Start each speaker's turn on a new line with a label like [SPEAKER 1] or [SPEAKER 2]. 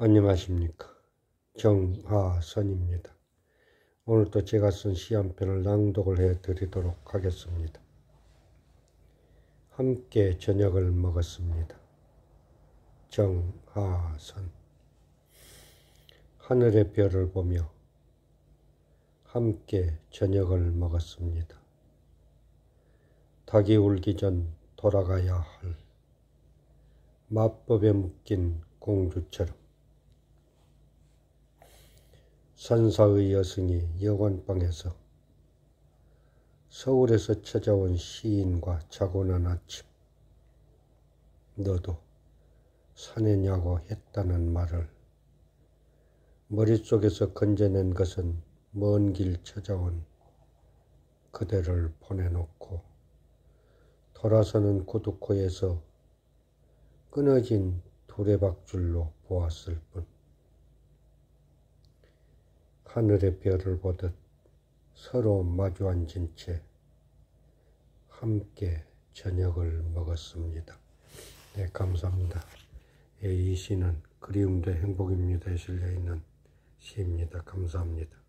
[SPEAKER 1] 안녕하십니까. 정하선입니다. 오늘도 제가 쓴 시 한 편을 낭독을 해드리도록 하겠습니다. 함께 저녁을 먹었습니다. 정하선. 하늘의 별을 보며 함께 저녁을 먹었습니다. 닭이 울기 전 돌아가야 할 마법에 묶인 공주처럼 산사의 여승이 여관방에서 서울에서 찾아온 시인과 자고 난 아침 너도 사내냐고 했다는 말을 머릿속에서 건져낸 것은 먼 길 찾아온 그대를 보내놓고 돌아서는 구두코에서 끊어진 두레박줄로 보았을 뿐 하늘의 별을 보듯 서로 마주 앉은 채 함께 저녁을 먹었습니다. 네, 감사합니다. 이 시는 그리움도 행복입니다에 실려있는 시입니다. 감사합니다.